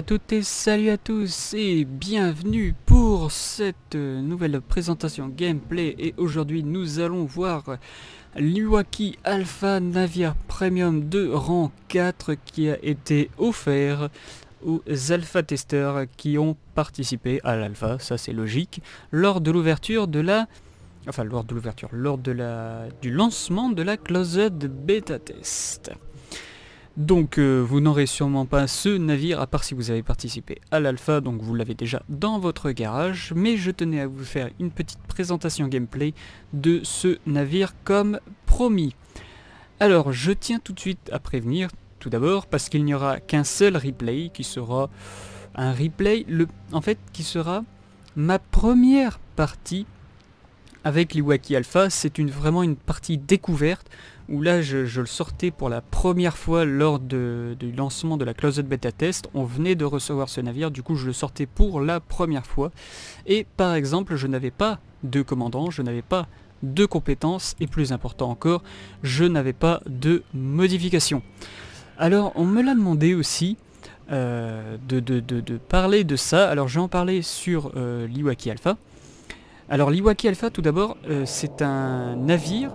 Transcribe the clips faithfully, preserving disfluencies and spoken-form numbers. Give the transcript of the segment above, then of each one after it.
toutes et salut à tous et bienvenue pour cette nouvelle présentation gameplay. Et aujourd'hui nous allons voir l'Iwaki Alpha Navire Premium de rang quatre qui a été offert aux alpha testeurs qui ont participé à l'alpha, ça c'est logique, lors de l'ouverture de la... Enfin lors de l'ouverture, lors de la... du lancement de la Closed Beta Test. Donc euh, vous n'aurez sûrement pas ce navire à part si vous avez participé à l'alpha, donc vous l'avez déjà dans votre garage, mais je tenais à vous faire une petite présentation gameplay de ce navire comme promis. Alors je tiens tout de suite à prévenir, tout d'abord, parce qu'il n'y aura qu'un seul replay qui sera un replay, le, en fait qui sera ma première partie avec l'Iwaki Alpha. C'est une, vraiment une partie découverte, où là je, je le sortais pour la première fois lors de, du lancement de la Closed Beta Test. On venait de recevoir ce navire, du coup je le sortais pour la première fois. Et par exemple, je n'avais pas de commandant, je n'avais pas de compétences, et plus important encore, je n'avais pas de modification. Alors on me l'a demandé aussi euh, de, de, de, de parler de ça, alors je vais en parler sur euh, l'Iwaki Alpha. Alors l'Iwaki Alpha, tout d'abord, euh, c'est un navire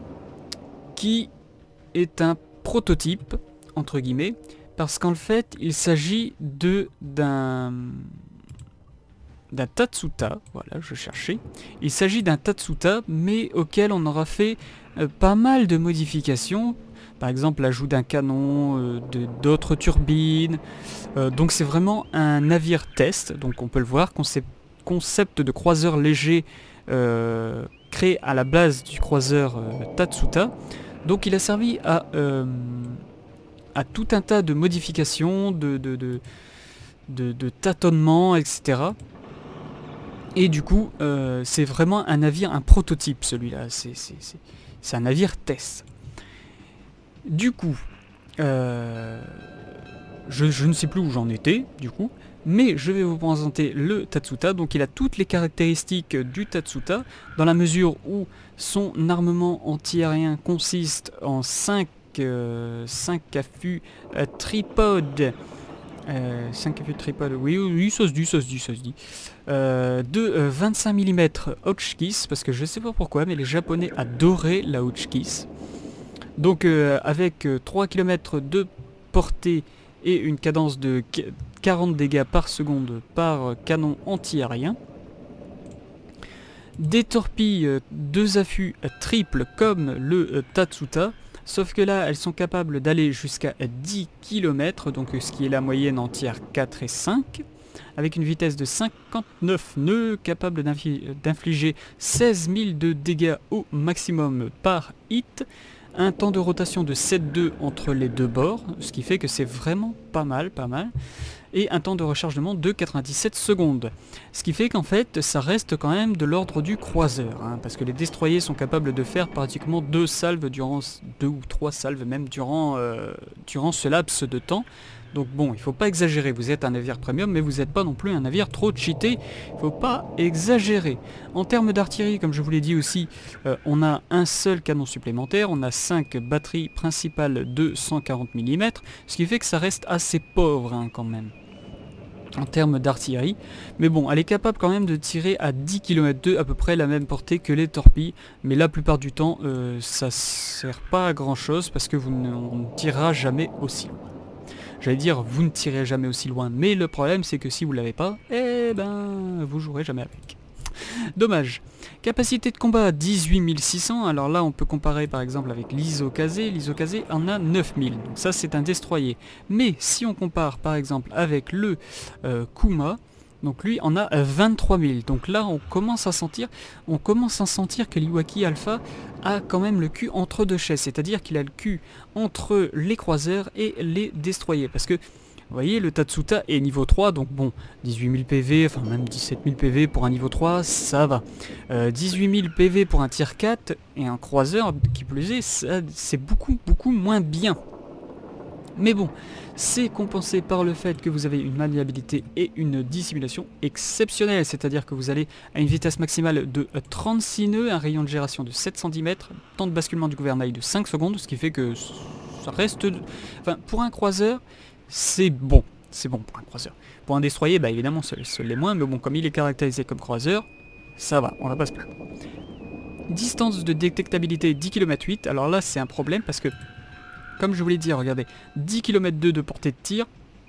qui est un prototype, entre guillemets, parce qu'en fait, il s'agit de d'un d'un Tatsuta, voilà, je cherchais. Il s'agit d'un Tatsuta, mais auquel on aura fait euh, pas mal de modifications, par exemple l'ajout d'un canon, euh, d'autres turbines, euh, donc c'est vraiment un navire test, donc on peut le voir, concept, concept de croiseur léger euh, créé à la base du croiseur euh, Tatsuta. Donc il a servi à, euh, à tout un tas de modifications, de, de, de, de, de tâtonnements, et cetera. Et du coup, euh, c'est vraiment un navire, un prototype celui-là, c'est un navire test. Du coup, euh, je, je ne sais plus où j'en étais, du coup, mais je vais vous présenter le Tatsuta. Donc il a toutes les caractéristiques du Tatsuta, dans la mesure où son armement anti-aérien consiste en cinq, euh, cinq affûts euh, tripodes, euh, cinq affûts tripodes, oui, oui, ça se dit, ça se dit, ça se dit, euh, de euh, vingt-cinq millimètres Hotchkiss, parce que je sais pas pourquoi, mais les Japonais adoraient la Hotchkiss. Donc euh, avec euh, trois kilomètres de portée et une cadence de quarante dégâts par seconde par canon anti-aérien. Des torpilles euh, deux affûts euh, triples comme le euh, Tatsuta, sauf que là elles sont capables d'aller jusqu'à dix kilomètres, donc euh, ce qui est la moyenne en tiers quatre et cinq, avec une vitesse de cinquante-neuf nœuds, capable d'infliger seize mille de dégâts au maximum par hit. Un temps de rotation de sept deux entre les deux bords, ce qui fait que c'est vraiment pas mal, pas mal. Et un temps de rechargement de quatre-vingt-dix-sept secondes. Ce qui fait qu'en fait, ça reste quand même de l'ordre du croiseur, hein, parce que les destroyers sont capables de faire pratiquement deux salves durant, deux ou trois salves même durant, euh, durant ce laps de temps. Donc bon, il ne faut pas exagérer, vous êtes un navire premium, mais vous n'êtes pas non plus un navire trop cheaté, il ne faut pas exagérer. En termes d'artillerie, comme je vous l'ai dit aussi, euh, on a un seul canon supplémentaire, on a cinq batteries principales de cent quarante millimètres, ce qui fait que ça reste assez pauvre hein, quand même, en termes d'artillerie. Mais bon, elle est capable quand même de tirer à dix kilomètres de à peu près la même portée que les torpilles, mais la plupart du temps, euh, ça ne sert pas à grand chose, parce que vous ne, on ne tirera jamais aussi loin. J'allais dire, vous ne tirez jamais aussi loin, mais le problème c'est que si vous l'avez pas, eh ben, vous jouerez jamais avec. Dommage. Capacité de combat dix-huit mille six cents, alors là on peut comparer par exemple avec l'Isokaze, l'Isokaze en a neuf mille, donc ça c'est un destroyer. Mais si on compare par exemple avec le euh, Kuma, donc lui en a vingt-trois mille, donc là on commence à sentir, on commence à sentir que l'Iwaki Alpha a quand même le cul entre deux chaises, c'est-à-dire qu'il a le cul entre les croiseurs et les destroyers, parce que vous voyez le Tatsuta est niveau trois, donc bon, dix-huit mille P V, enfin même dix-sept mille P V pour un niveau trois, ça va. Euh, dix-huit mille P V pour un tier quatre et un croiseur qui plus est, c'est beaucoup beaucoup moins bien. Mais bon, c'est compensé par le fait que vous avez une maniabilité et une dissimulation exceptionnelle, c'est-à-dire que vous allez à une vitesse maximale de trente-six nœuds, un rayon de gyration de sept cent dix mètres, temps de basculement du gouvernail de cinq secondes, ce qui fait que ça reste... Enfin, pour un croiseur, c'est bon. C'est bon pour un croiseur. Pour un destroyer, bah évidemment, ce, ce l'est moins, mais bon, comme il est caractérisé comme croiseur, ça va, on va pas se plaindre. Distance de détectabilité dix kilomètres huit, alors là c'est un problème parce que, comme je vous l'ai dit, regardez, dix kilomètres deux de portée de tir,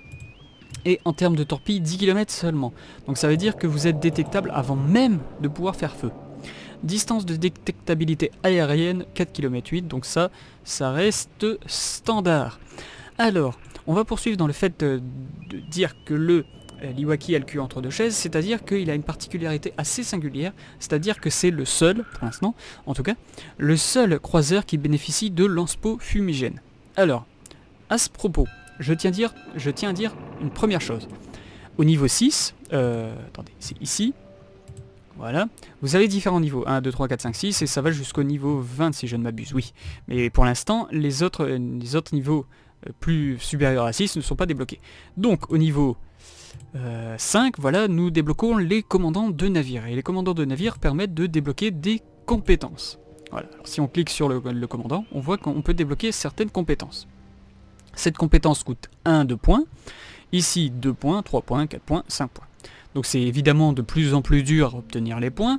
et en termes de torpille, dix kilomètres seulement. Donc ça veut dire que vous êtes détectable avant même de pouvoir faire feu. Distance de détectabilité aérienne, quatre kilomètres huit, donc ça, ça reste standard. Alors, on va poursuivre dans le fait de, de dire que le l'Iwaki a le cul entre deux chaises, c'est-à-dire qu'il a une particularité assez singulière, c'est-à-dire que c'est le seul, pour l'instant, en tout cas, le seul croiseur qui bénéficie de lance-peau fumigène. Alors, à ce propos, je tiens à dire, je tiens à dire une première chose. Au niveau six, euh, attendez, c'est ici, voilà, vous avez différents niveaux, un, deux, trois, quatre, cinq, six, et ça va jusqu'au niveau vingt si je ne m'abuse, oui. Mais pour l'instant, les autres, les autres niveaux plus supérieurs à six ne sont pas débloqués. Donc, au niveau euh, cinq, voilà, nous débloquons les commandants de navires. Et les commandants de navires permettent de débloquer des compétences. Voilà, alors si on clique sur le, le commandant, on voit qu'on peut débloquer certaines compétences. Cette compétence coûte un, deux points. Ici, deux points, trois points, quatre points, cinq points. Donc c'est évidemment de plus en plus dur à obtenir les points.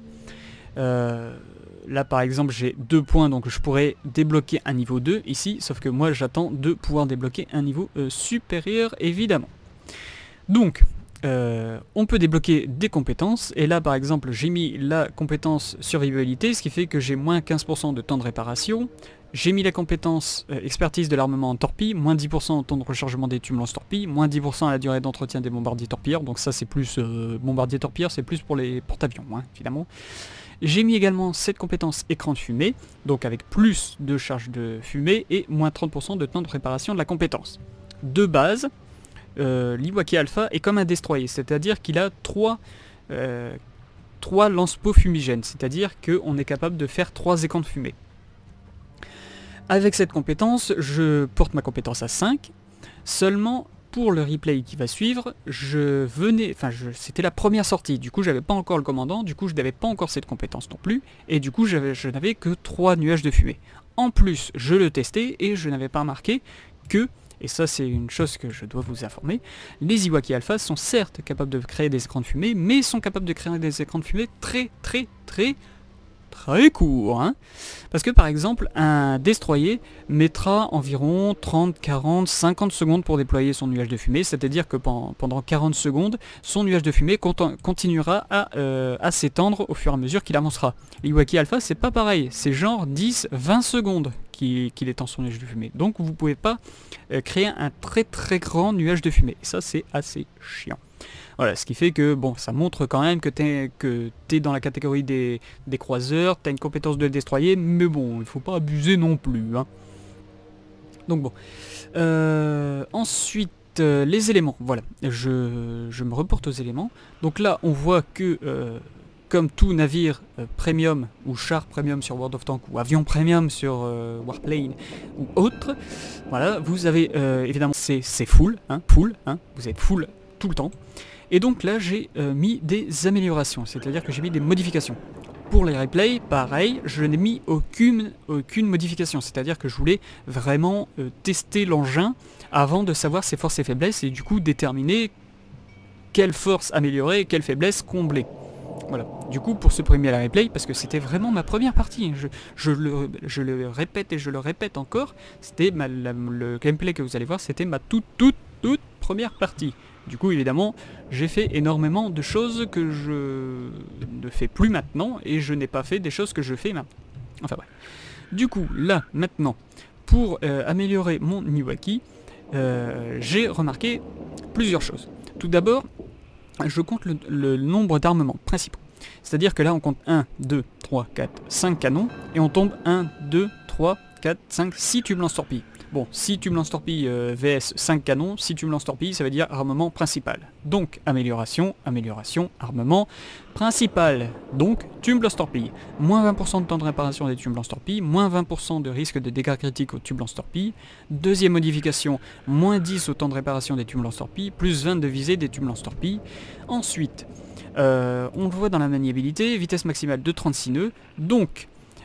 Euh, là par exemple j'ai deux points, donc je pourrais débloquer un niveau deux ici, sauf que moi j'attends de pouvoir débloquer un niveau euh, supérieur évidemment. Donc euh, on peut débloquer des compétences, et là par exemple j'ai mis la compétence survivabilité, ce qui fait que j'ai moins quinze pour cent de temps de réparation. J'ai mis la compétence euh, expertise de l'armement en torpille, moins dix pour cent au temps de rechargement des tubes lance-torpilles, moins dix pour cent à la durée d'entretien des bombardiers torpilleurs, donc ça c'est plus euh, bombardier torpilleurs, c'est plus pour les porte-avions, hein, évidemment. J'ai mis également cette compétence écran de fumée, donc avec plus de charge de fumée et moins trente pour cent de temps de préparation de la compétence. De base, euh, l'Iwaki Alpha est comme un destroyer, c'est-à-dire qu'il a trois euh, trois lance-peaux fumigènes, c'est-à-dire qu'on est capable de faire trois écrans de fumée. Avec cette compétence, je porte ma compétence à cinq, seulement pour le replay qui va suivre, je venais, enfin c'était la première sortie, du coup j'avais pas encore le commandant, du coup je n'avais pas encore cette compétence non plus, et du coup je n'avais que trois nuages de fumée. En plus, je le testais et je n'avais pas remarqué que, et ça c'est une chose que je dois vous informer, les Iwaki Alpha sont certes capables de créer des écrans de fumée, mais sont capables de créer des écrans de fumée très très très très court, hein. Parce que par exemple, un destroyer mettra environ trente, quarante, cinquante secondes pour déployer son nuage de fumée, c'est-à-dire que pendant quarante secondes, son nuage de fumée continuera à, euh, à s'étendre au fur et à mesure qu'il avancera. L'Iwaki Alpha, c'est pas pareil, c'est genre dix, vingt secondes qu'il qu'il étend son nuage de fumée. Donc vous pouvez pas euh, créer un très très grand nuage de fumée, et ça c'est assez chiant. Voilà, ce qui fait que bon, ça montre quand même que t'es que t'es dans la catégorie des, des croiseurs, t'as une compétence de destroyer, mais bon, il faut pas abuser non plus, hein. Donc bon. Euh, ensuite, euh, les éléments, voilà, je, je me reporte aux éléments. Donc là, on voit que, euh, comme tout navire euh, premium, ou char premium sur World of Tanks, ou avion premium sur euh, Warplane, ou autre, voilà, vous avez, euh, évidemment, c'est full, hein, full, hein, vous êtes full tout le temps. Et donc là j'ai euh, mis des améliorations, c'est-à-dire que j'ai mis des modifications. Pour les replays, pareil, je n'ai mis aucune, aucune modification, c'est-à-dire que je voulais vraiment euh, tester l'engin avant de savoir ses forces et faiblesses et du coup déterminer quelle force améliorer et quelle faiblesse combler. Voilà, du coup pour ce premier replay, parce que c'était vraiment ma première partie, je, je, le, je le répète et je le répète encore, c'était le gameplay que vous allez voir, c'était ma toute toute toute première partie. Du coup, évidemment, j'ai fait énormément de choses que je ne fais plus maintenant, et je n'ai pas fait des choses que je fais maintenant. Enfin bref. Du coup, là, maintenant, pour euh, améliorer mon Iwaki, euh, j'ai remarqué plusieurs choses. Tout d'abord, je compte le, le nombre d'armements principaux. C'est-à-dire que là, on compte un, deux, trois, quatre, cinq canons, et on tombe un, deux, trois, quatre, cinq, six tubes lance-torpilles. Bon, si tu me lances torpille euh, V S cinq canons, si tu me lances torpille, ça veut dire armement principal. Donc, amélioration, amélioration, armement principal. Donc, tube lance-torpille. Moins vingt pour cent de temps de réparation des tubes lance-torpille, moins vingt pour cent de risque de dégâts critiques aux tubes lance-torpille. Deuxième modification, moins dix au temps de réparation des tubes lance-torpille, plus vingt de visée des tubes lance-torpille. Ensuite, euh, on le voit dans la maniabilité, vitesse maximale de trente-six nœuds. Donc,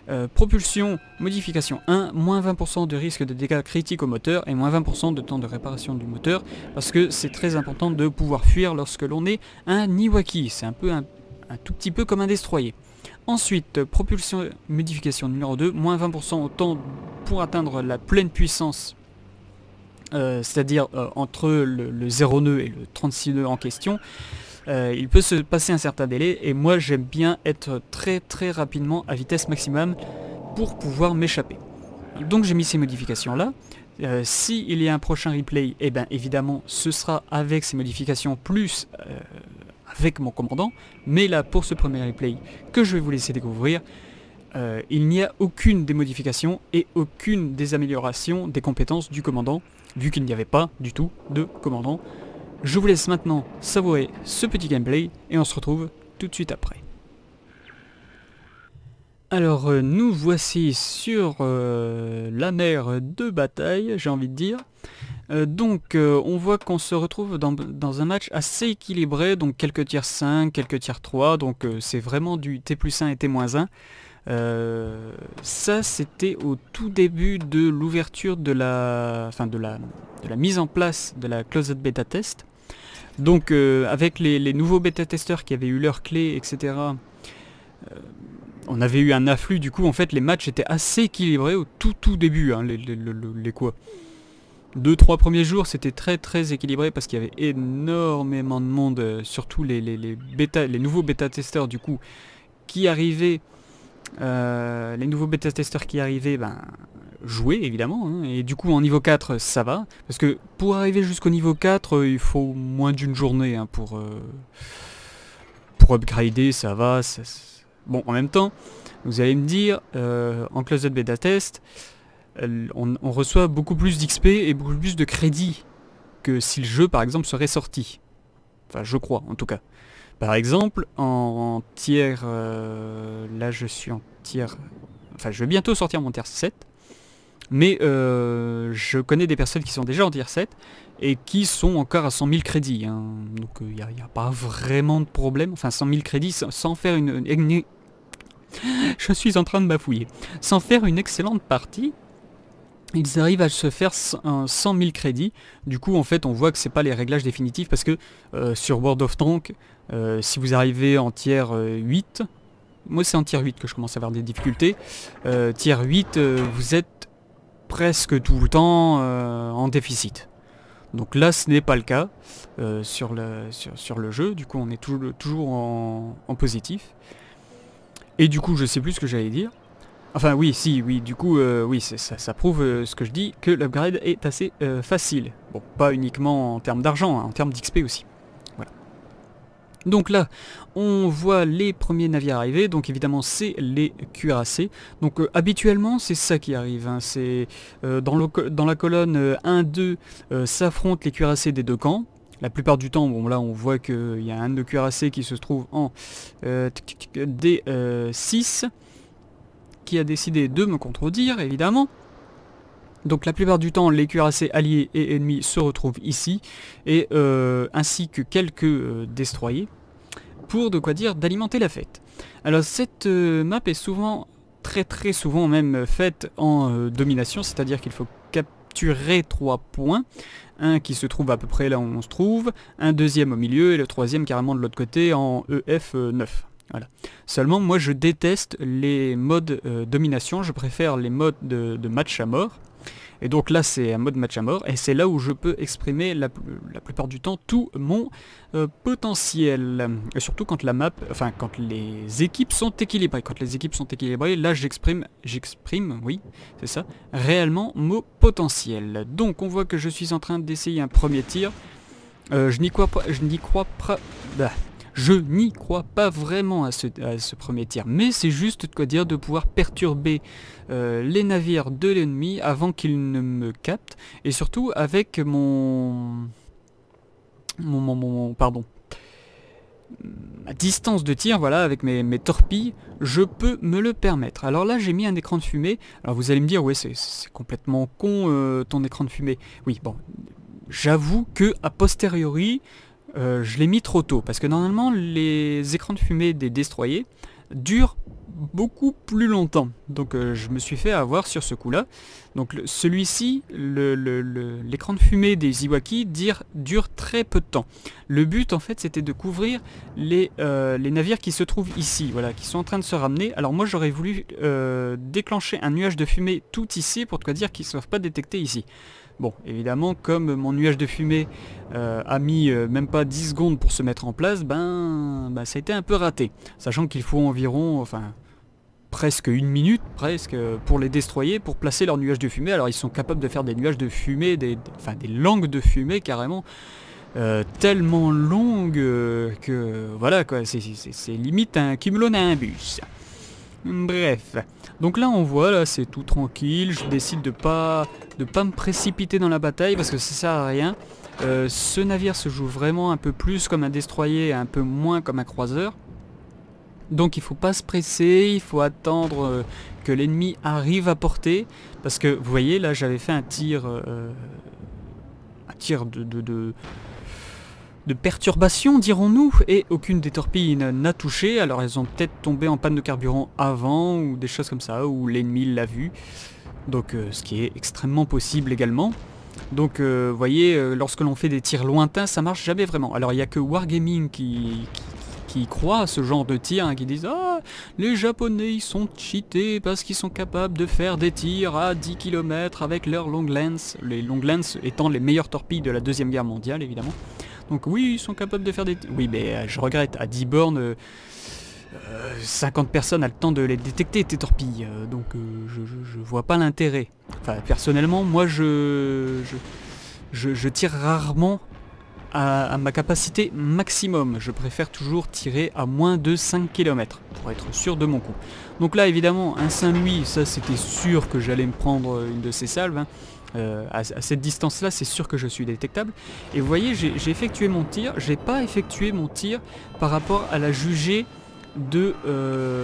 Euh, propulsion, modification un, moins vingt pour cent de risque de dégâts critiques au moteur et moins vingt pour cent de temps de réparation du moteur, parce que c'est très important de pouvoir fuir lorsque l'on est un Iwaki, c'est un peu un, un tout petit peu comme un destroyer. Ensuite, propulsion, modification numéro deux, moins vingt pour cent au temps pour atteindre la pleine puissance, euh, c'est-à-dire euh, entre le, le zéro nœud et le trente-six nœuds en question. Euh, il peut se passer un certain délai et moi j'aime bien être très très rapidement à vitesse maximum pour pouvoir m'échapper. Donc j'ai mis ces modifications là. Euh, S'il y a un prochain replay, et eh bien évidemment ce sera avec ces modifications plus euh, avec mon commandant. Mais là pour ce premier replay que je vais vous laisser découvrir, euh, il n'y a aucune des modifications et aucune des améliorations des compétences du commandant, vu qu'il n'y avait pas du tout de commandant. Je vous laisse maintenant savourer ce petit gameplay et on se retrouve tout de suite après. Alors euh, nous voici sur euh, la mer de bataille, j'ai envie de dire. Euh, donc euh, on voit qu'on se retrouve dans, dans un match assez équilibré, donc quelques tiers cinq, quelques tiers trois, donc euh, c'est vraiment du T plus un et T moins un. Euh, ça c'était au tout début de l'ouverture de la, enfin de la, de la mise en place de la Closed Beta Test. Donc euh, avec les, les nouveaux bêta-testeurs qui avaient eu leurs clés, et cetera, euh, on avait eu un afflux, du coup en fait les matchs étaient assez équilibrés au tout tout début, hein, les, les, les, les quoi. Deux trois premiers jours c'était très très équilibré parce qu'il y avait énormément de monde, euh, surtout les, les, les, bêta, les nouveaux bêta-testeurs du coup qui arrivaient, euh, les nouveaux bêta-testeurs qui arrivaient, ben... jouer évidemment, hein, et du coup en niveau quatre ça va, parce que pour arriver jusqu'au niveau quatre euh, il faut moins d'une journée hein, pour, euh, pour upgrader, ça va, ça, bon en même temps vous allez me dire, euh, en Closed Beta Test euh, on, on reçoit beaucoup plus d'X P et beaucoup plus de crédit que si le jeu par exemple serait sorti, enfin je crois en tout cas. Par exemple en, en tiers, euh, là je suis en tiers, enfin je vais bientôt sortir mon tiers sept. Mais euh, je connais des personnes qui sont déjà en tier sept et qui sont encore à cent mille crédits. Hein. Donc il n'y a, a pas vraiment de problème. Enfin cent mille crédits sans, sans faire une, une, une... Je suis en train de bafouiller. Sans faire une excellente partie, ils arrivent à se faire cent mille crédits. Du coup en fait on voit que c'est pas les réglages définitifs parce que euh, sur World of Tanks, euh, si vous arrivez en tier euh, huit, moi c'est en tier huit que je commence à avoir des difficultés. Euh, tier huit, euh, vous êtes presque tout le temps euh, en déficit. Donc là ce n'est pas le cas euh, sur, le, sur, sur le jeu, du coup on est tout, toujours en, en positif. Et du coup je sais plus ce que j'allais dire. Enfin oui, si, oui, du coup euh, oui, ça, ça prouve euh, ce que je dis, que l'upgrade est assez euh, facile. Bon, pas uniquement en termes d'argent, hein, en termes d'X P aussi. Voilà. Donc là, on voit les premiers navires arriver, donc évidemment c'est les cuirassés. Donc euh, habituellement c'est ça qui arrive, hein. C'est euh, dans, dans la colonne euh, un deux euh, s'affrontent les cuirassés des deux camps. La plupart du temps, bon là on voit qu'il y a un de cuirassés qui se trouve en euh, D six, qui a décidé de me contredire évidemment. Donc la plupart du temps les cuirassés alliés et ennemis se retrouvent ici, et euh, ainsi que quelques euh, destroyers, pour de quoi dire d'alimenter la fête. Alors cette euh, map est souvent, très très souvent même faite en euh, domination, c'est-à-dire qu'il faut capturer trois points, un qui se trouve à peu près là où on se trouve, un deuxième au milieu et le troisième carrément de l'autre côté en E F neuf. Voilà. Seulement moi je déteste les modes euh, domination, je préfère les modes de, de match à mort. Et donc là c'est un mode match à mort, et c'est là où je peux exprimer la, la plupart du temps tout mon euh, potentiel. Et surtout quand la map, enfin quand les équipes sont équilibrées. Quand les équipes sont équilibrées, là j'exprime, j'exprime, oui, c'est ça, réellement mon potentiel. Donc on voit que je suis en train d'essayer un premier tir. Euh, je n'y crois pas, je n'y crois pas... Bah. Je n'y crois pas vraiment à ce, à ce premier tir, mais c'est juste de quoi dire de pouvoir perturber euh, les navires de l'ennemi avant qu'ils ne me captent, et surtout avec mon... mon, mon, mon pardon, à distance de tir, voilà, avec mes, mes torpilles, je peux me le permettre. Alors là j'ai mis un écran de fumée, alors vous allez me dire, ouais c'est complètement con euh, ton écran de fumée. Oui, bon, j'avoue que a posteriori, Euh, je l'ai mis trop tôt, parce que normalement les écrans de fumée des destroyers durent beaucoup plus longtemps. Donc euh, je me suis fait avoir sur ce coup-là. Donc celui-ci, le, le, le, l'écran de fumée des Iwaki dure, dure très peu de temps. Le but en fait c'était de couvrir les, euh, les navires qui se trouvent ici, voilà, qui sont en train de se ramener. Alors moi j'aurais voulu euh, déclencher un nuage de fumée tout ici pour te dire qu'ils ne soient pas détectés ici. Bon, évidemment, comme mon nuage de fumée euh, a mis euh, même pas dix secondes pour se mettre en place, ben, ben ça a été un peu raté. Sachant qu'il faut environ, enfin, presque une minute, presque, pour les destroyer, pour placer leur nuage de fumée. Alors ils sont capables de faire des nuages de fumée, des, des, enfin des langues de fumée carrément, euh, tellement longues euh, que, voilà quoi, c'est limite un cumulonimbus. Bref, donc là on voit, là c'est tout tranquille, je décide de pas de pas me précipiter dans la bataille parce que ça sert à rien. Euh, ce navire se joue vraiment un peu plus comme un destroyer et un peu moins comme un croiseur. Donc il faut pas se presser, il faut attendre euh, que l'ennemi arrive à portée. Parce que vous voyez là j'avais fait un tir, euh, un tir de... de, de de perturbation, dirons-nous, et aucune des torpilles n'a touché, alors elles ont peut-être tombé en panne de carburant avant, ou des choses comme ça, ou l'ennemi l'a vu, donc euh, ce qui est extrêmement possible également. Donc vous euh, voyez, euh, lorsque l'on fait des tirs lointains, ça marche jamais vraiment. Alors il n'y a que Wargaming qui, qui, qui croit à ce genre de tir, hein, qui disent « Ah, les Japonais ils sont cheatés parce qu'ils sont capables de faire des tirs à dix kilomètres avec leurs long lens », les long lens étant les meilleures torpilles de la Deuxième Guerre mondiale évidemment. Donc oui, ils sont capables de faire des... Oui, mais euh, je regrette, à dix bornes, euh, euh, cinquante personnes a le temps de les détecter, tes torpilles. Euh, donc euh, je, je, je vois pas l'intérêt. Enfin, personnellement, moi, je, je, je, je tire rarement à, à ma capacité maximum. Je préfère toujours tirer à moins de cinq kilomètres, pour être sûr de mon coup. Donc là, évidemment, un Saint-Louis, ça, c'était sûr que j'allais me prendre une de ces salves, hein. Euh, à, à cette distance là c'est sûr que je suis détectable et vous voyez j'ai effectué mon tir, j'ai pas effectué mon tir par rapport à la jugée de euh,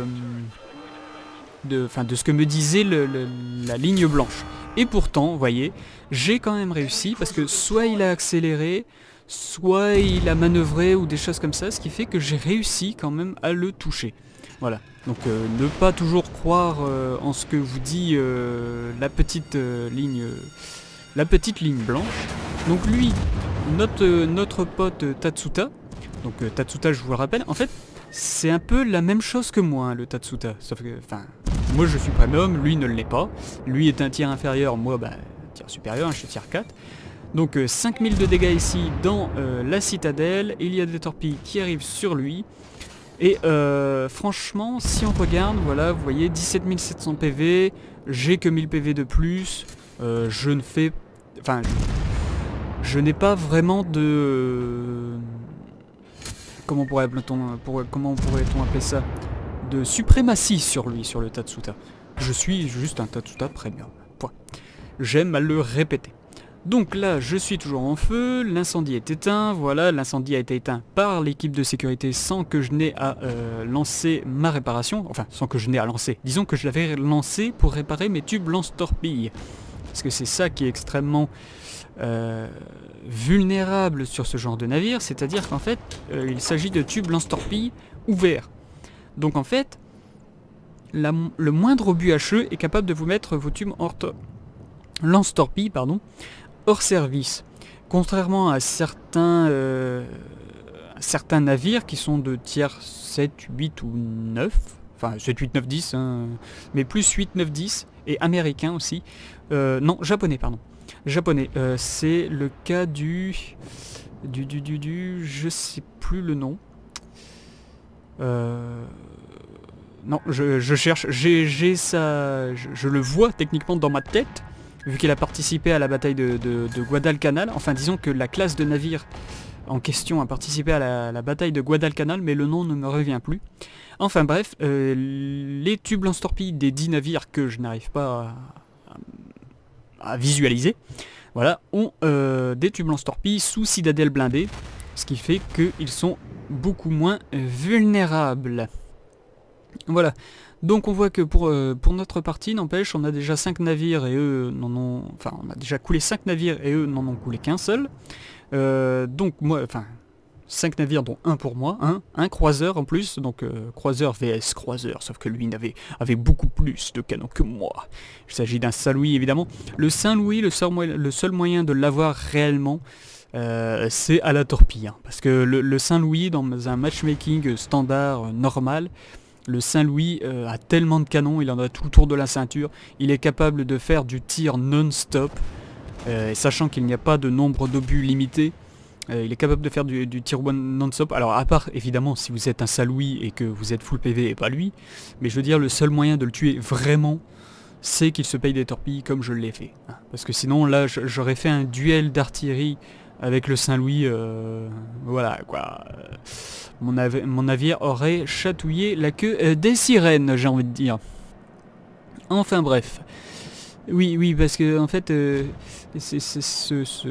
de, enfin, de ce que me disait le, le, la ligne blanche et pourtant vous voyez j'ai quand même réussi parce que soit il a accéléré soit il a manœuvré ou des choses comme ça, ce qui fait que j'ai réussi quand même à le toucher. Voilà, donc euh, ne pas toujours croire euh, en ce que vous dit euh, la petite euh, ligne euh, la petite ligne blanche. Donc lui, notre, euh, notre pote euh, Tatsuta, donc euh, Tatsuta je vous le rappelle, en fait c'est un peu la même chose que moi, hein, le Tatsuta, sauf que, enfin, moi je suis premium, lui ne l'est pas, lui est un tir inférieur, moi bah, tir supérieur, hein, je suis tir quatre. Donc euh, cinq mille de dégâts ici dans euh, la citadelle, il y a des torpilles qui arrivent sur lui. Et euh, franchement, si on regarde, voilà, vous voyez, dix-sept mille sept cents P V, j'ai que mille P V de plus, euh, je ne fais... Enfin, je, je n'ai pas vraiment de... Comment pourrait-on pour, comment pourrait-on appeler ça? De suprématie sur lui, sur le Tatsuta. Je suis juste un Tatsuta premium. Point. J'aime à le répéter. Donc là, je suis toujours en feu, l'incendie est éteint, voilà, l'incendie a été éteint par l'équipe de sécurité sans que je n'ai à euh, lancer ma réparation, enfin, sans que je n'ai à lancer. Disons que je l'avais lancé pour réparer mes tubes lance-torpilles. Parce que c'est ça qui est extrêmement euh, vulnérable sur ce genre de navire, c'est-à-dire qu'en fait, euh, il s'agit de tubes lance-torpilles ouverts. Donc en fait, la, le moindre obus H E est capable de vous mettre vos tubes lance-torpilles, pardon, hors service, contrairement à certains, euh, certains navires qui sont de tiers sept, huit ou neuf, enfin sept, huit, neuf, dix, hein, mais plus huit, neuf, dix, et américains aussi, euh, non, japonais, pardon, japonais, euh, c'est le cas du, du, du, du, du, je sais plus le nom, euh, non, je, je cherche, j'ai ça, je, je le vois techniquement dans ma tête, vu qu'il a participé à la bataille de, de, de Guadalcanal. Enfin, disons que la classe de navire en question a participé à la, la bataille de Guadalcanal, mais le nom ne me revient plus. Enfin bref, euh, les tubes lance-torpilles des dix navires que je n'arrive pas à, à visualiser, voilà, ont euh, des tubes lance-torpilles sous citadelle blindée, ce qui fait qu'ils sont beaucoup moins vulnérables. Voilà. Donc on voit que pour, euh, pour notre partie, n'empêche, on a déjà cinq navires et eux n'en ont... Enfin, on a déjà coulé cinq navires et eux n'en ont coulé qu'un seul. Euh, donc moi, enfin, cinq navires dont un pour moi, hein, un croiseur en plus, donc euh, croiseur V S croiseur, sauf que lui avait, avait beaucoup plus de canons que moi. Il s'agit d'un Saint-Louis évidemment. Le Saint-Louis, le seul, moyen, le seul moyen de l'avoir réellement, euh, c'est à la torpille. Hein, parce que le, le Saint-Louis, dans un matchmaking standard, euh, normal, le Saint-Louis euh, a tellement de canons, il en a tout autour de la ceinture, il est capable de faire du tir non-stop, euh, et sachant qu'il n'y a pas de nombre d'obus limité, euh, il est capable de faire du, du tir non-stop. Alors à part évidemment si vous êtes un Saint-Louis et que vous êtes full P V et pas lui, mais je veux dire le seul moyen de le tuer vraiment, c'est qu'il se paye des torpilles comme je l'ai fait. Hein, parce que sinon là j'aurais fait un duel d'artillerie avec le Saint-Louis, euh, voilà quoi. Mon, nav mon navire aurait chatouillé la queue euh, des sirènes, j'ai envie de dire. Enfin bref. Oui, oui, parce que en fait, euh, c'est, c'est, ce, ce,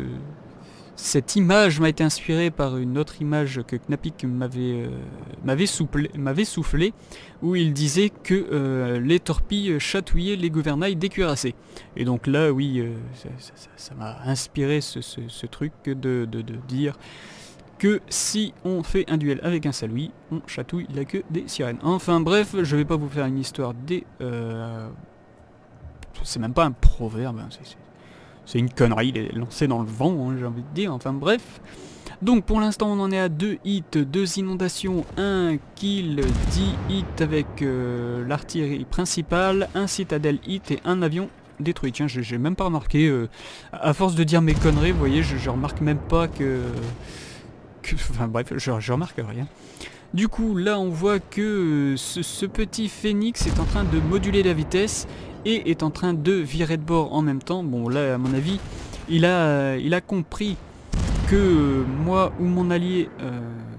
cette image m'a été inspirée par une autre image que Knapik m'avait euh, m'avait soufflé, m'avait soufflé, où il disait que euh, les torpilles chatouillaient les gouvernails des cuirassés. Et donc là, oui, euh, ça m'a inspiré ce, ce, ce truc de, de, de dire que si on fait un duel avec un Saint-Louis, on chatouille la queue des sirènes. Enfin bref, je vais pas vous faire une histoire des... Euh, c'est même pas un proverbe, hein, c'est une connerie, il est lancé dans le vent, hein, j'ai envie de dire, enfin bref. Donc pour l'instant on en est à deux hits, deux inondations, un kill, dix hits avec euh, l'artillerie principale, un citadelle hit et un avion détruit. Tiens, j'ai même pas remarqué, euh, à force de dire mes conneries, vous voyez, je, je remarque même pas que... que enfin bref, je, je remarque rien. Du coup, là on voit que euh, ce, ce petit phénix est en train de moduler la vitesse et est en train de virer de bord en même temps. Bon là à mon avis, il a, euh, il a compris que euh, moi ou mon allié euh,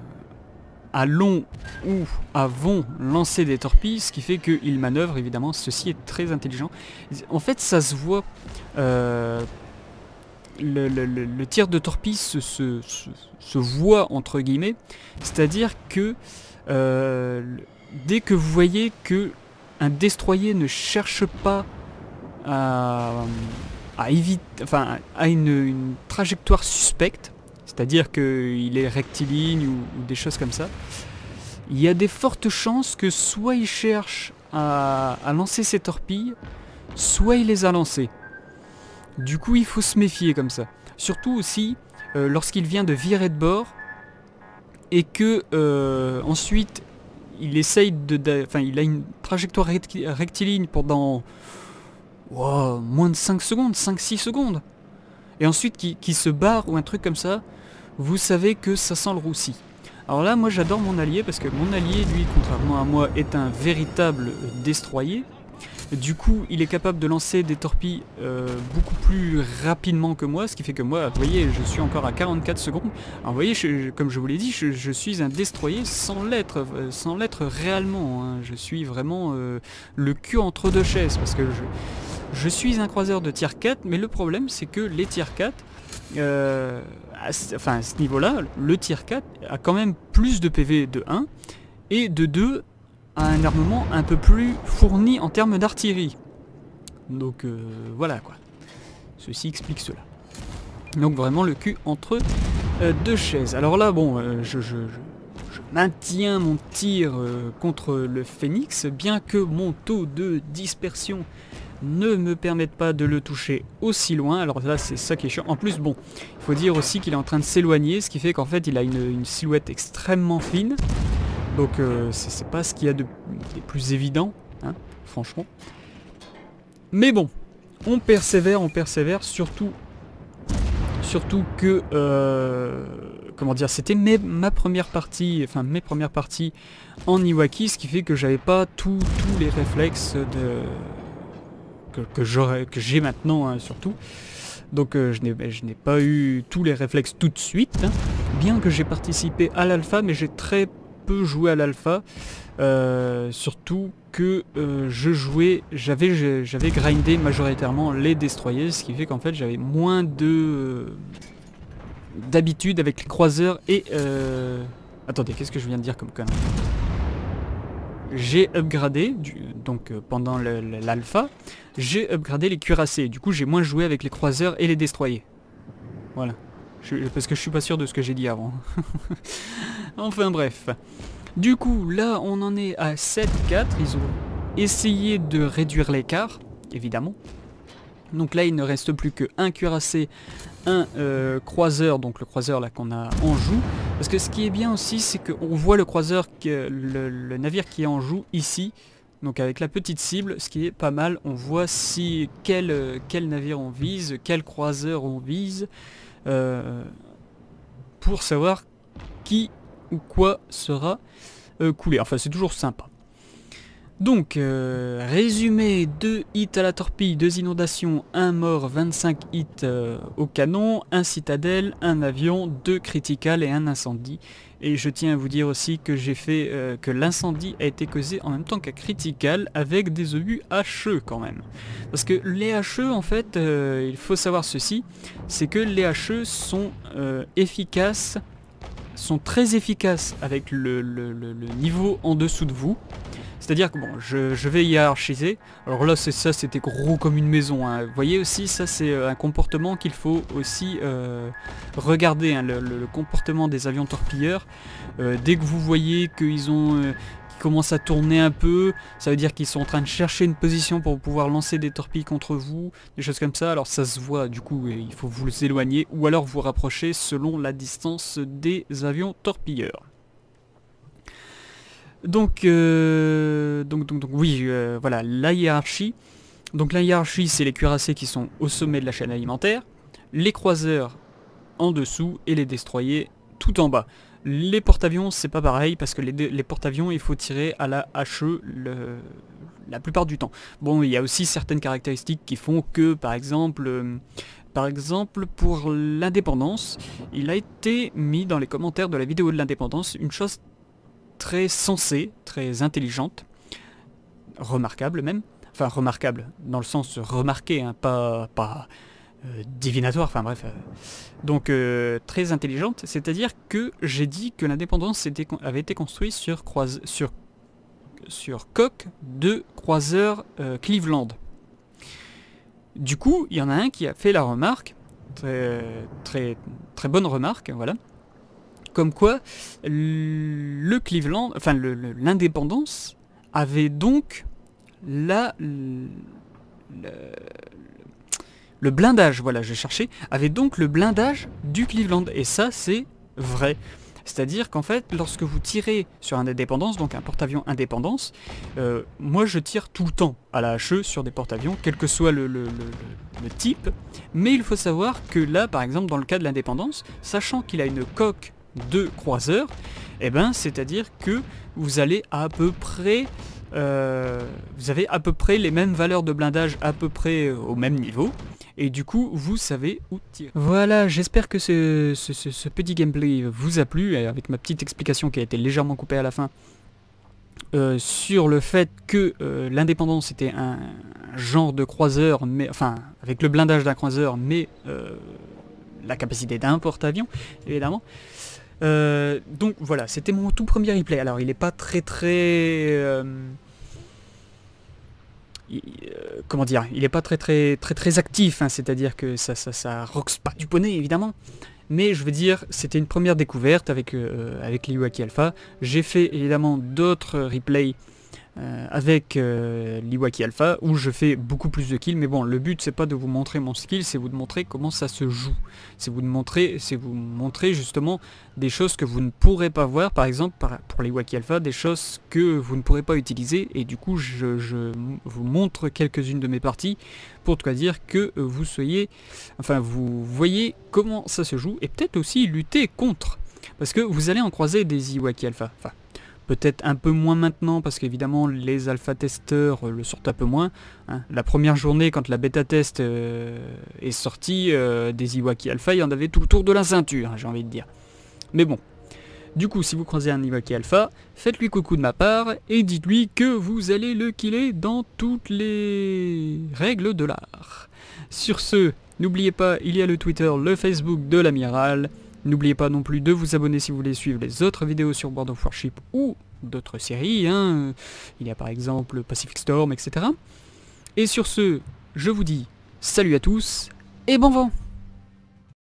allons ou avons lancé des torpilles, ce qui fait qu'il manœuvre évidemment, ceci est très intelligent. En fait ça se voit, euh, le, le, le, le tir de torpille se, se, se, se voit entre guillemets, c'est-à-dire que euh, dès que vous voyez que un destroyer ne cherche pas à, à éviter, enfin à une, une trajectoire suspecte, c'est-à-dire qu'il est rectiligne ou, ou des choses comme ça, il y a des fortes chances que soit il cherche à, à lancer ses torpilles, soit il les a lancées. Du coup il faut se méfier comme ça. Surtout aussi euh, lorsqu'il vient de virer de bord et que euh, ensuite il essaye de... Enfin il a une trajectoire recti rectiligne pendant wow, moins de cinq secondes, cinq six secondes. Et ensuite qui, qui se barre ou un truc comme ça, vous savez que ça sent le roussi. Alors là moi j'adore mon allié parce que mon allié lui contrairement à moi est un véritable destroyer. Du coup il est capable de lancer des torpilles euh, beaucoup plus rapidement que moi, ce qui fait que moi, vous voyez, je suis encore à quarante-quatre secondes. Alors vous voyez, je, comme je vous l'ai dit, je, je suis un destroyer sans l'être, euh, sans l'être réellement. Hein. Je suis vraiment euh, le cul entre deux chaises parce que je, je suis un croiseur de tier quatre, mais le problème c'est que les tier quatre, euh, à, enfin à ce niveau-là, le tier quatre a quand même plus de P V de un et de deux à un armement un peu plus fourni en termes d'artillerie. Donc euh, voilà quoi. Ceci explique cela. Donc vraiment le cul entre euh, deux chaises. Alors là bon, euh, je, je, je, je maintiens mon tir euh, contre le phénix, bien que mon taux de dispersion ne me permette pas de le toucher aussi loin. Alors là c'est ça qui est chiant. En plus bon, il faut dire aussi qu'il est en train de s'éloigner, ce qui fait qu'en fait il a une, une silhouette extrêmement fine. Donc euh, c'est pas ce qu'il y a de, de plus évident, hein, franchement. Mais bon, on persévère, on persévère, surtout, surtout que, euh, comment dire, c'était ma première partie, enfin mes premières parties en Iwaki, ce qui fait que j'avais pas tous les réflexes de, que, que j'aurais, que j'ai maintenant, hein, surtout. Donc euh, je n'ai pas eu tous les réflexes tout de suite, hein, bien que j'ai participé à l'alpha, mais j'ai très peu joué à l'alpha, euh, surtout que euh, je jouais, j'avais j'avais grindé majoritairement les destroyers, ce qui fait qu'en fait j'avais moins de euh, d'habitude avec les croiseurs et euh... attendez, qu'est-ce que je viens de dire comme connerie? J'ai upgradé, du, donc euh, pendant l'alpha, j'ai upgradé les cuirassés, du coup j'ai moins joué avec les croiseurs et les destroyers. Voilà. je, parce que je suis pas sûr de ce que j'ai dit avant. Enfin bref. Du coup, là, on en est à sept quatre. Ils ont essayé de réduire l'écart, évidemment. Donc là, il ne reste plus qu'un cuirassé, un euh, croiseur, donc le croiseur là qu'on a en joue. Parce que ce qui est bien aussi, c'est qu'on voit le croiseur, que, le, le navire qui est en joue ici. Donc avec la petite cible, ce qui est pas mal, on voit si quel, euh, quel navire on vise, quel croiseur on vise, euh, pour savoir qui ou quoi sera euh, coulé. Enfin, c'est toujours sympa. Donc, euh, résumé, deux hits à la torpille, deux inondations, un mort, vingt-cinq hits euh, au canon, un citadelle, un avion, deux critical et un incendie. Et je tiens à vous dire aussi que j'ai fait euh, que l'incendie a été causé en même temps qu'un critical avec des obus H E quand même. Parce que les H E, en fait, euh, il faut savoir ceci, c'est que les H E sont euh, efficaces, sont très efficaces avec le, le, le, le niveau en dessous de vous. C'est-à-dire que bon, je, je vais hiérarchiser. Alors là, c'est ça, c'était gros comme une maison. Hein. Vous voyez aussi, ça c'est un comportement qu'il faut aussi euh, regarder. Hein, le, le, le comportement des avions torpilleurs. Euh, dès que vous voyez qu'ils ont, euh, qu'ils commencent à tourner un peu, ça veut dire qu'ils sont en train de chercher une position pour pouvoir lancer des torpilles contre vous, des choses comme ça. Alors ça se voit, du coup, il faut vous éloigner ou alors vous rapprocher selon la distance des avions torpilleurs. Donc, euh, donc, donc, donc, oui, euh, voilà, la hiérarchie. Donc la hiérarchie, c'est les cuirassés qui sont au sommet de la chaîne alimentaire, les croiseurs en dessous et les destroyers tout en bas. Les porte-avions, c'est pas pareil, parce que les, les porte-avions, il faut tirer à la H E le, la plupart du temps. Bon, il y a aussi certaines caractéristiques qui font que, par exemple... Euh, Par exemple, pour l'indépendance, il a été mis dans les commentaires de la vidéo de l'indépendance une chose très sensée, très intelligente, remarquable même, enfin remarquable dans le sens remarqué, hein, pas, pas euh, divinatoire, enfin bref, euh, donc euh, très intelligente, c'est-à-dire que j'ai dit que l'indépendance avait été construite sur, croise, sur, sur coque de croiseur euh, Cleveland. Du coup, il y en a un qui a fait la remarque, très, très, très bonne remarque, voilà, comme quoi le Cleveland, enfin l'indépendance avait donc la, le, le, le blindage, voilà, je cherchais, avait donc le blindage du Cleveland, et ça c'est vrai. C'est-à-dire qu'en fait, lorsque vous tirez sur un indépendance, donc un porte-avions indépendance, euh, moi je tire tout le temps à la H E sur des porte-avions, quel que soit le, le, le, le type, mais il faut savoir que là, par exemple, dans le cas de l'indépendance, sachant qu'il a une coque de croiseur, eh ben, c'est-à-dire que vous allez à peu près, euh, vous avez à peu près les mêmes valeurs de blindage à peu près au même niveau, et du coup vous savez où tirer. Voilà, j'espère que ce, ce, ce, ce petit gameplay vous a plu, avec ma petite explication qui a été légèrement coupée à la fin, euh, sur le fait que euh, l'indépendance était un, un genre de croiseur, mais enfin avec le blindage d'un croiseur, mais euh, la capacité d'un porte-avions, évidemment. Euh, donc voilà, c'était mon tout premier replay. Alors il n'est pas très très... Euh, il, euh, comment dire, il n'est pas très très très très actif, hein, c'est-à-dire que ça, ça, ça roxe pas du poney évidemment. Mais je veux dire, c'était une première découverte avec, euh, avec l'Iwaki Alpha. J'ai fait évidemment d'autres replays Euh, avec euh, l'Iwaki Alpha où je fais beaucoup plus de kills, mais bon, le but c'est pas de vous montrer mon skill, c'est vous de montrer comment ça se joue, c'est vous de montrer, c'est vous montrer justement des choses que vous ne pourrez pas voir, par exemple par, pour l'Iwaki Alpha, des choses que vous ne pourrez pas utiliser, et du coup je, je vous montre quelques-unes de mes parties pour quoi dire que euh, vous soyez, enfin vous voyez comment ça se joue, et peut-être aussi lutter contre, parce que vous allez en croiser des Iwaki Alpha, enfin peut-être un peu moins maintenant, parce qu'évidemment les alpha-testeurs euh, le sortent un peu moins. Hein. La première journée, quand la bêta-test euh, est sortie, euh, des Iwaki Alpha, il y en avait tout le tour de la ceinture, hein, j'ai envie de dire. Mais bon, du coup, si vous croisez un Iwaki Alpha, faites-lui coucou de ma part, et dites-lui que vous allez le killer dans toutes les règles de l'art. Sur ce, n'oubliez pas, il y a le Twitter, le Facebook de l'Amiral. N'oubliez pas non plus de vous abonner si vous voulez suivre les autres vidéos sur World of Warship ou d'autres séries. Hein. Il y a par exemple Pacific Storm, et cetera. Et sur ce, je vous dis salut à tous et bon vent!